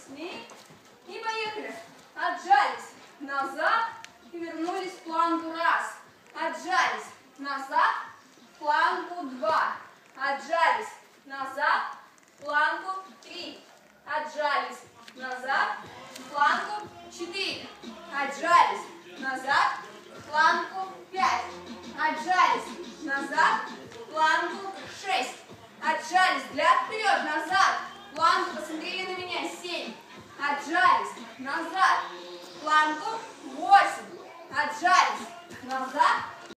Сними. И поехали. Отжались назад и вернулись в планку. Раз. Отжались назад, планку. Два. Отжались назад, планку. Три. Отжались назад, планку. Четыре. Отжались назад, планку. Пять. Отжались назад, планку. Шесть. Отжались, взгляд вперед.